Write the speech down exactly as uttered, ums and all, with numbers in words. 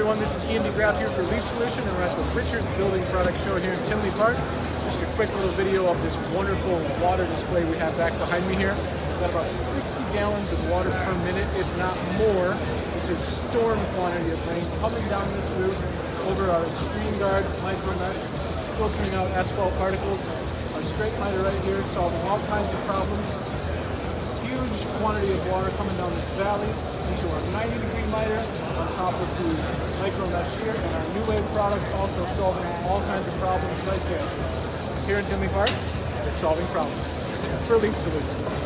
everyone, this is Ian DeGraff here for Leaf Solution, and we're at the Richards Building Product Show here in Tinley Park. Just a quick little video of this wonderful water display we have back behind me here. We've got about sixty gallons of water per minute, if not more, which is storm quantity of rain coming down this roof over our Xtreme Guard micro mesh, filtering out asphalt particles. Our straight miter right here, solving all kinds of problems. Huge quantity of water coming down this valley into our ninety degree miter on top of the micro mesh here, and our new wave product also solving all kinds of problems right there. Here in Tinley Park, we're solving problems for Leaf Solution.